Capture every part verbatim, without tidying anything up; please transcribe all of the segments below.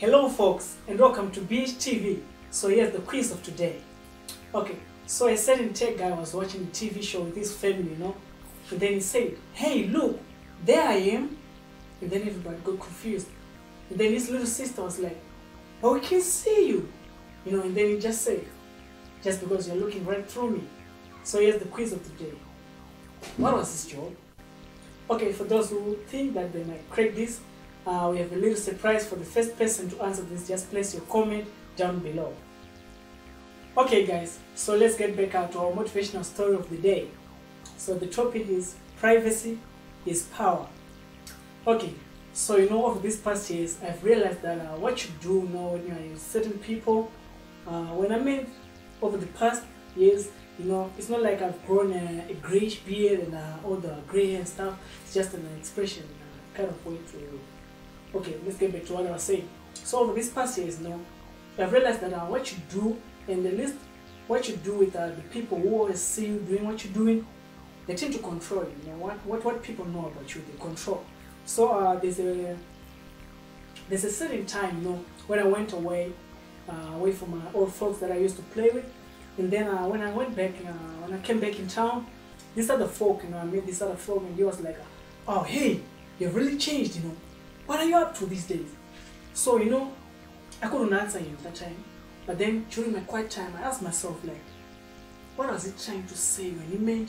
Hello folks, and welcome to Beach T V. So here's the quiz of today. Okay, so a certain tech guy was watching the T V show with his family, you know, and then he said, "Hey, look, there I am." And then everybody got confused. And then his little sister was like, "But we can see you," you know, and then he just said, "Just because you're looking right through me." So here's the quiz of today. What was his job? Okay, for those who think that they might crack this, uh, we have a little surprise for the first person to answer this. Just place your comment down below. Okay guys, so let's get back out to our motivational story of the day. So the topic is privacy is power. Okay, so you know, over these past years, I've realized that uh, what you do, you know, when you're with certain people, uh, when I mean over the past years, you know, it's not like I've grown a, a grayish beard and uh, all the gray and stuff. It's just an expression, uh, kind of way to. Okay, let's get back to what I was saying. So over these past years, you know, I've realized that uh, what you do, and at least what you do with uh, the people who always see you doing what you're doing, they tend to control you. You know, what what what people know about you, they control. So uh, there's a there's a certain time, you know, when I went away, uh, away from my old folks that I used to play with. And then uh, when I went back, uh, when I came back in town, this other folk, you know, I met this other folk, and he was like, "Oh, hey, you've really changed, you know. What are you up to these days?" So, you know, I couldn't answer him at that time. But then during my quiet time, I asked myself, like, what was he trying to say when he meant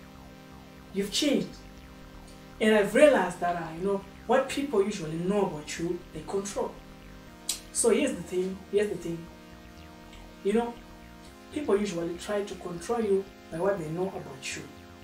you've changed? And I've realized that, uh, you know, what people usually know about you, they control. So here's the thing, here's the thing. You know, people usually try to control you by what they know about you.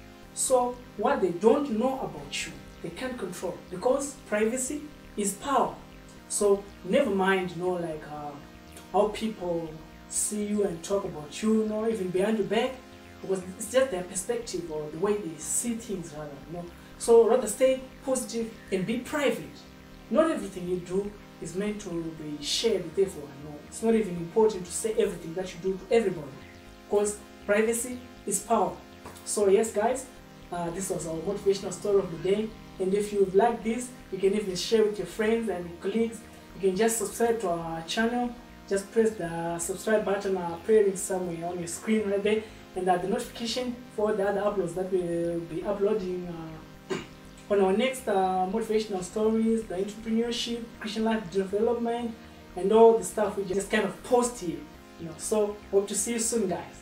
So what they don't know about you, they can't control, because privacy is power. So never mind, you know, like uh, how people see you and talk about you, you know, even behind your back, because it's just their perspective or the way they see things, rather, you know. So rather stay positive and be private. Not everything you do is meant to be shared with everyone. No, it's not even important to say everything that you do to everybody, because privacy is power. So yes guys, uh, this was our motivational story of the day. And if you like this, you can even share with your friends and your colleagues. You can just subscribe to our channel. Just press the subscribe button uh, appearing somewhere on your screen right there, and uh, the notification for the other uploads that we will be uploading uh, on our next uh, motivational stories, the entrepreneurship, Christian life development, and all the stuff we just kind of post here. You know, so hope to see you soon, guys.